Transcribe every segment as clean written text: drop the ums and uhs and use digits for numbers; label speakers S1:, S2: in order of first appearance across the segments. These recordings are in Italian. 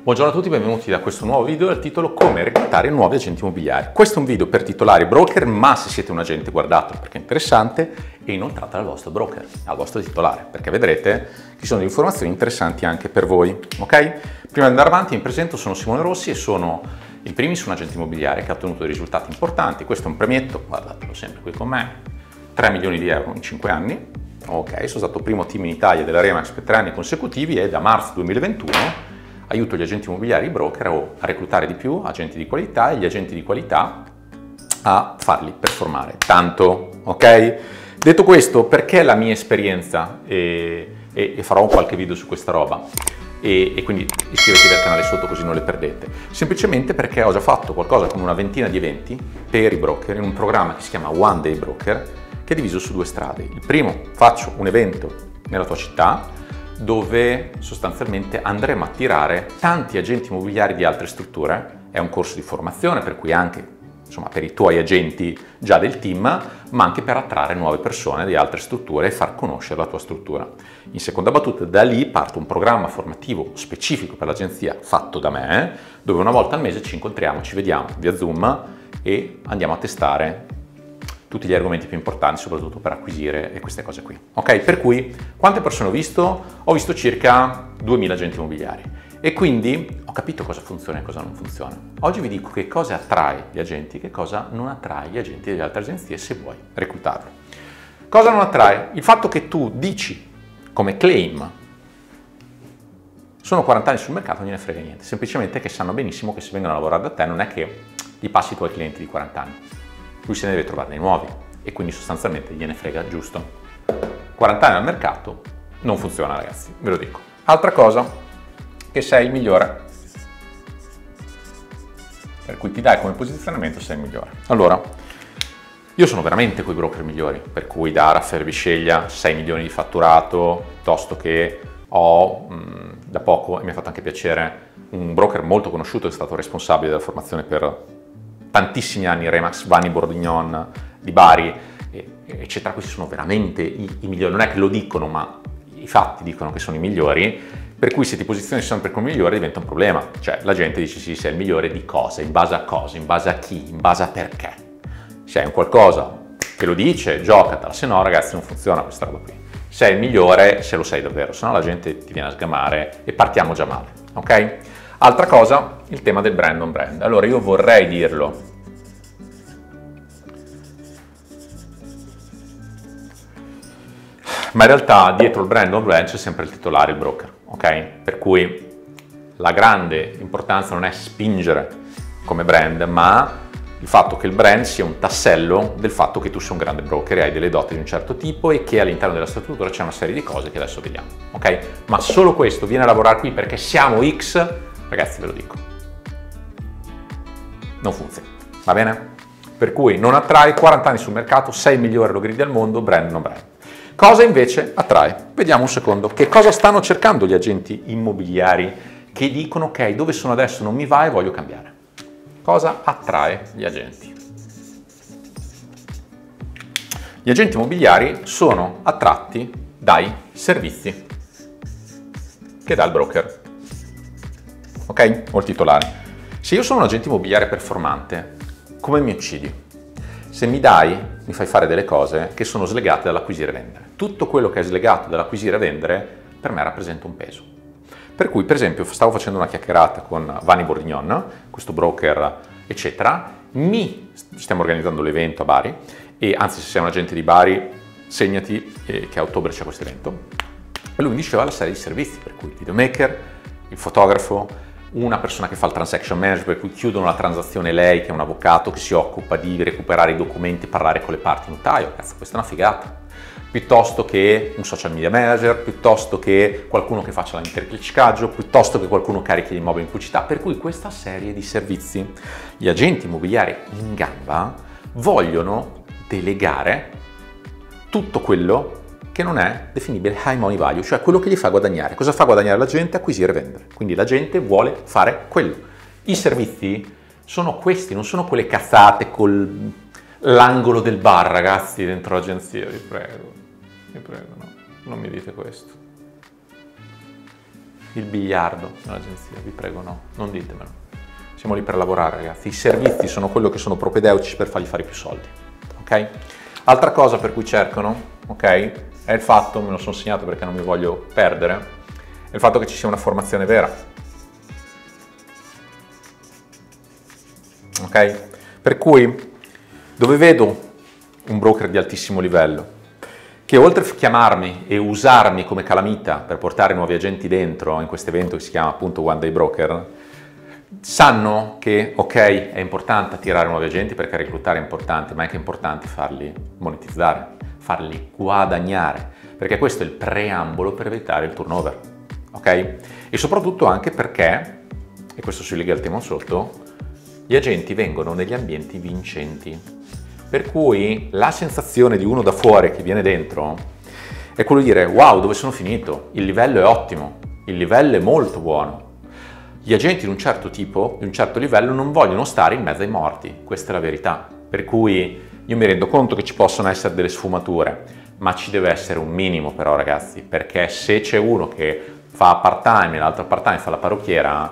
S1: Buongiorno a tutti, benvenuti da questo nuovo video dal titolo Come reclutare nuovi agenti immobiliari. Questo è un video per titolari broker, ma se siete un agente guardatelo perché è interessante e inoltrato al vostro broker, al vostro titolare, perché vedrete che ci sono delle informazioni interessanti anche per voi, ok? Prima di andare avanti mi presento, sono Simone Rossi e sono in primis un agente immobiliare che ha ottenuto dei risultati importanti. Questo è un premietto, guardatelo sempre qui con me, 3 milioni di euro in 5 anni, ok? Sono stato primo team in Italia della Remax per 3 anni consecutivi e da marzo 2021 aiuto gli agenti immobiliari, i broker, a reclutare di più agenti di qualità e gli agenti di qualità a farli performare tanto, ok? Detto questo, perché la mia esperienza e farò qualche video su questa roba e quindi iscrivetevi al canale sotto così non le perdete, semplicemente perché ho già fatto qualcosa come una ventina di eventi per i broker in un programma che si chiama One Day Broker, che è diviso su due strade. Il primo, faccio un evento nella tua città dove sostanzialmente andremo a attirare tanti agenti immobiliari di altre strutture. È un corso di formazione per cui anche per i tuoi agenti già del team, ma anche per attrarre nuove persone di altre strutture e far conoscere la tua struttura. In seconda battuta, da lì parte un programma formativo specifico per l'agenzia fatto da me, dove una volta al mese ci incontriamo, ci vediamo via Zoom e andiamo a testare tutti gli argomenti più importanti, soprattutto per acquisire e queste cose qui. Ok? Per cui, quante persone ho visto? Ho visto circa 2000 agenti immobiliari e quindi ho capito cosa funziona e cosa non funziona. Oggi vi dico che cosa attrae gli agenti e che cosa non attrae gli agenti delle altre agenzie se vuoi reclutarli. Cosa non attrae? Il fatto che tu dici come claim sono 40 anni sul mercato non gliene frega niente, semplicemente che sanno benissimo che se vengono a lavorare da te non è che gli passi i tuoi clienti di 40 anni. Lui se ne deve trovare dei nuovi e quindi sostanzialmente gliene frega, giusto? 40 anni al mercato non funziona, ragazzi, ve lo dico. Altra cosa, che sei il migliore, per cui ti dai come posizionamento sei il migliore. Allora, io sono veramente quei broker migliori, per cui da Raffaele Bisceglia 6 milioni di fatturato, piuttosto che ho da poco, e mi ha fatto anche piacere, un broker molto conosciuto, è stato responsabile della formazione per tantissimi anni, Remax, Vanni Bordignon di Bari, eccetera. Questi sono veramente i migliori, non è che lo dicono, ma i fatti dicono che sono i migliori, per cui se ti posizioni sempre come migliore diventa un problema, cioè la gente dice sì, sei il migliore di cosa, in base a cosa, in base a chi, in base a perché. Se hai un qualcosa che lo dice, giocatela, se no ragazzi non funziona questa roba qui. Sei il migliore se lo sei davvero, se no la gente ti viene a sgamare e partiamo già male, ok? Altra cosa, il tema del brand on brand. Allora io vorrei dirlo, ma in realtà dietro il brand on brand c'è sempre il titolare, il broker, ok? Per cui la grande importanza non è spingere come brand, ma il fatto che il brand sia un tassello del fatto che tu sei un grande broker e hai delle doti di un certo tipo e che all'interno della struttura c'è una serie di cose che adesso vediamo, ok? Ma solo questo, viene a lavorare qui perché siamo X, ragazzi ve lo dico, non funziona, va bene? Per cui non attrae, 40 anni sul mercato, sei il migliore, lo gridi al mondo, brand non brand. Cosa invece attrae? Vediamo un secondo, che cosa stanno cercando gli agenti immobiliari che dicono ok, dove sono adesso non mi va e voglio cambiare. Cosa attrae gli agenti? Gli agenti immobiliari sono attratti dai servizi che dà il broker. Ok? O il titolare. Se io sono un agente immobiliare performante, come mi uccidi? Se mi fai fare delle cose che sono slegate dall'acquisire e vendere. Tutto quello che è slegato dall'acquisire e vendere per me rappresenta un peso. Per cui, per esempio, stavo facendo una chiacchierata con Vanni Bordignon, questo broker, eccetera, stiamo organizzando l'evento a Bari, e anzi se sei un agente di Bari, segnati che a ottobre c'è questo evento. E lui mi diceva la serie di servizi, per cui il videomaker, il fotografo, una persona che fa il transaction manager, per cui chiudono la transazione lei, che è un avvocato che si occupa di recuperare i documenti, parlare con le parti notaio. Cazzo, questa è una figata. Piuttosto che un social media manager, piuttosto che qualcuno che faccia l'intercliccaggio, piuttosto che qualcuno carichi gli immobili in pubblicità. Per cui questa serie di servizi, gli agenti immobiliari in gamba vogliono delegare tutto quello che non è definibile high money value, cioè quello che gli fa guadagnare. Cosa fa guadagnare la gente? Acquisire e vendere. Quindi la gente vuole fare quello. I servizi sono questi, non sono quelle cazzate con l'angolo del bar, ragazzi, dentro l'agenzia, vi prego, no, non mi dite questo. il biliardo nell'agenzia, vi prego no, non ditemelo. Siamo lì per lavorare, ragazzi. I servizi sono quello che sono propedeutici per fargli fare più soldi, ok? Altra cosa per cui cercano, ok, è il fatto, me lo sono segnato perché non mi voglio perdere, è il fatto che ci sia una formazione vera, ok? Per cui, dove vedo un broker di altissimo livello, che oltre a chiamarmi e usarmi come calamita per portare nuovi agenti dentro in questo evento che si chiama appunto One Day Broker, sanno che ok, è importante attirare nuovi agenti perché reclutare è importante, ma è anche importante farli monetizzare, farli guadagnare, perché questo è il preambolo per evitare il turnover, ok? E soprattutto anche perché, e questo si lega al tema sotto, gli agenti vengono negli ambienti vincenti. Per cui la sensazione di uno da fuori che viene dentro è quello di dire wow, dove sono finito? Il livello è ottimo, il livello è molto buono. Gli agenti di un certo tipo, di un certo livello, non vogliono stare in mezzo ai morti, questa è la verità. Per cui io mi rendo conto che ci possono essere delle sfumature, ma ci deve essere un minimo però ragazzi, perché se c'è uno che fa part-time e l'altro part-time fa la parrucchiera,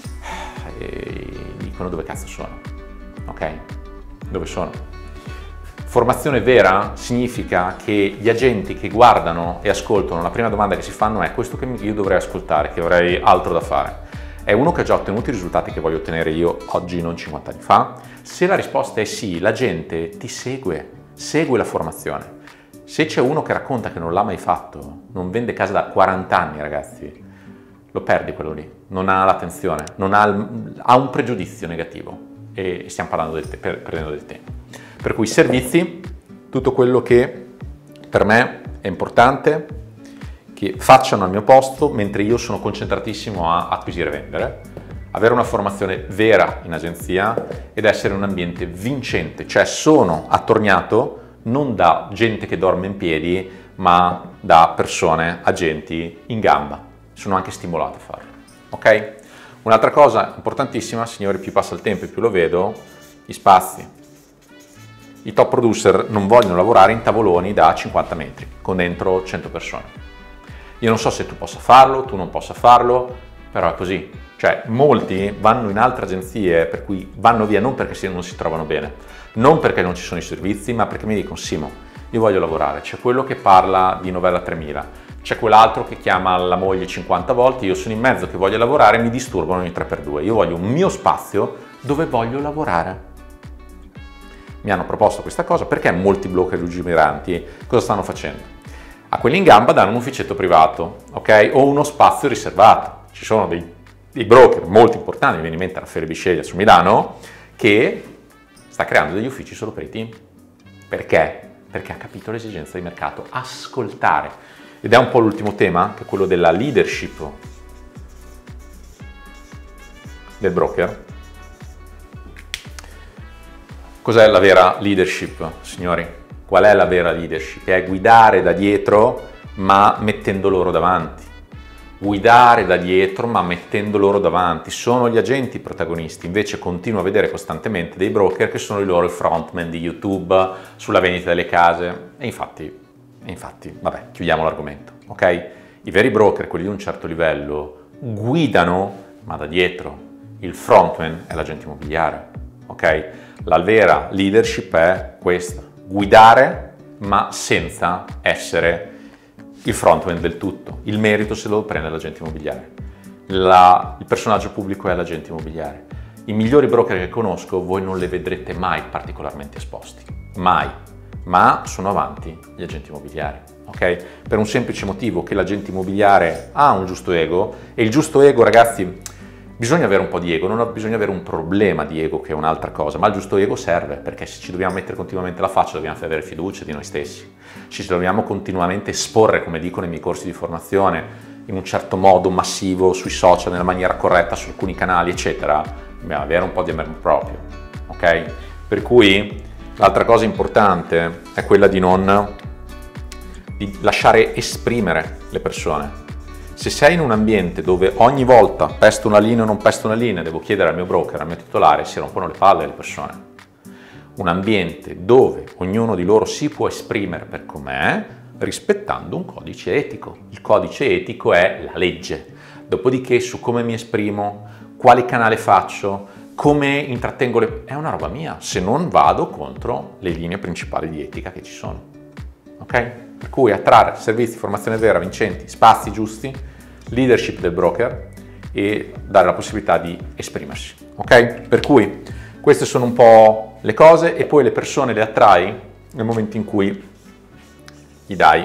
S1: dicono dove cazzo sono, ok? Dove sono? Formazione vera significa che gli agenti che guardano e ascoltano, la prima domanda che si fanno è questo che io dovrei ascoltare, che avrei altro da fare. È uno che ha già ottenuto i risultati che voglio ottenere io oggi, non 50 anni fa? Se la risposta è sì, la gente ti segue la formazione. Se c'è uno che racconta che non l'ha mai fatto, non vende casa da 40 anni ragazzi, lo perdi quello lì, non ha l'attenzione, ha un pregiudizio negativo e stiamo parlando perdendo del tempo. Per cui servizi, tutto quello che per me è importante, che facciano al mio posto, mentre io sono concentratissimo a acquisire e vendere, avere una formazione vera in agenzia ed essere un ambiente vincente, cioè sono attorniato non da gente che dorme in piedi, ma da persone, agenti in gamba. Sono anche stimolato a farlo, ok? Un'altra cosa importantissima, signori, più passa il tempo e più lo vedo, gli spazi. I top producer non vogliono lavorare in tavoloni da 50 metri, con dentro 100 persone. Io non so se tu possa farlo, tu non possa farlo, però è così. Cioè, molti vanno in altre agenzie, per cui vanno via non perché non si trovano bene, non perché non ci sono i servizi, ma perché mi dicono Simo, io voglio lavorare. C'è quello che parla di Novella 3000, c'è quell'altro che chiama la moglie 50 volte, io sono in mezzo che voglio lavorare e mi disturbano ogni 3x2. Io voglio un mio spazio dove voglio lavorare. Mi hanno proposto questa cosa perché molti broker lungimiranti cosa stanno facendo? A quelli in gamba danno un ufficetto privato, ok? O uno spazio riservato. Ci sono dei broker molto importanti, mi viene in mente Raffaele Bisceglia su Milano, che sta creando degli uffici solo per i team. Perché? Perché ha capito l'esigenza di mercato. Ascoltare. Ed è un po' l'ultimo tema, che è quello della leadership del broker. Cos'è la vera leadership, signori? Qual è la vera leadership? È guidare da dietro ma mettendo loro davanti. Guidare da dietro ma mettendo loro davanti. Sono gli agenti i protagonisti, invece continuo a vedere costantemente dei broker che sono i loro frontman di YouTube sulla vendita delle case. E infatti, vabbè, chiudiamo l'argomento, ok? I veri broker, quelli di un certo livello, guidano ma da dietro. Il frontman è l'agente immobiliare, ok? La vera leadership è questa, guidare ma senza essere il frontman del tutto. Il merito se lo prende l'agente immobiliare. Il personaggio pubblico è l'agente immobiliare. I migliori broker che conosco voi non le vedrete mai particolarmente esposti, mai, ma sono avanti gli agenti immobiliari, ok? Per un semplice motivo, che l'agente immobiliare ha un giusto ego e il giusto ego, ragazzi, bisogna avere un po' di ego, non bisogna avere un problema di ego che è un'altra cosa, ma il giusto ego serve perché se ci dobbiamo mettere continuamente la faccia dobbiamo avere fiducia di noi stessi, ci dobbiamo continuamente esporre, come dico nei miei corsi di formazione, in un certo modo massivo sui social, nella maniera corretta, su alcuni canali, eccetera, dobbiamo avere un po' di amore proprio, ok? Per cui l'altra cosa importante è quella di lasciare esprimere le persone. Se sei in un ambiente dove ogni volta pesto una linea o non pesto una linea, devo chiedere al mio broker, al mio titolare, si rompono le palle le persone. Un ambiente dove ognuno di loro si può esprimere per com'è, rispettando un codice etico. Il codice etico è la legge. dopodiché su come mi esprimo, quali canali faccio, come intrattengo è una roba mia, se non vado contro le linee principali di etica che ci sono. Ok? Per cui attrarre servizi, formazione vera, vincenti, spazi giusti, leadership del broker e dare la possibilità di esprimersi. Ok? Per cui queste sono un po' le cose e poi le persone le attrai nel momento in cui gli dai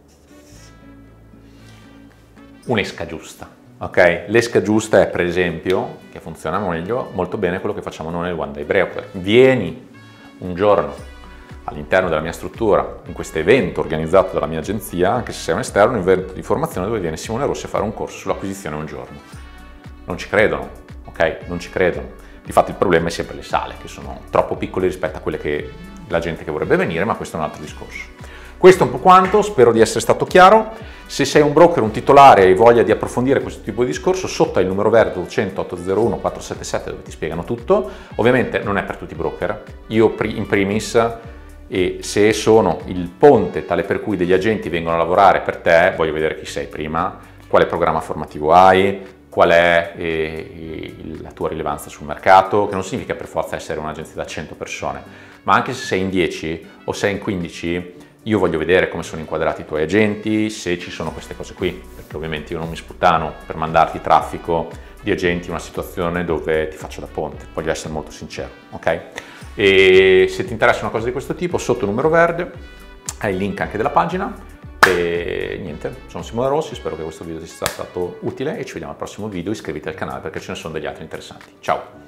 S1: un'esca giusta. Ok? L'esca giusta è, per esempio, che funziona meglio, molto bene quello che facciamo noi nel One Day Broker. Vieni un giorno all'interno della mia struttura, in questo evento organizzato dalla mia agenzia, anche se sei un esterno, un evento di formazione dove viene Simone Rossi a fare un corso sull'acquisizione un giorno. Non ci credono, ok? Non ci credono. Difatti il problema è sempre le sale, che sono troppo piccole rispetto a quelle che la gente che vorrebbe venire, ma questo è un altro discorso. Questo è un po' quanto, spero di essere stato chiaro. Se sei un broker, un titolare e hai voglia di approfondire questo tipo di discorso, sotto hai il numero verde 800 801 477 dove ti spiegano tutto. Ovviamente non è per tutti i broker, io in primis, e se sono il ponte tale per cui degli agenti vengono a lavorare per te, voglio vedere chi sei prima, quale programma formativo hai, qual è la tua rilevanza sul mercato, che non significa per forza essere un'agenzia da 100 persone, ma anche se sei in 10 o sei in 15, io voglio vedere come sono inquadrati i tuoi agenti, se ci sono queste cose qui, perché ovviamente io non mi sputtano per mandarti traffico di agenti in una situazione dove ti faccio da ponte, voglio essere molto sincero, ok? E se ti interessa una cosa di questo tipo, sotto il numero verde hai il link anche della pagina e niente, sono Simone Rossi, spero che questo video ti sia stato utile e ci vediamo al prossimo video, iscriviti al canale perché ce ne sono degli altri interessanti. Ciao!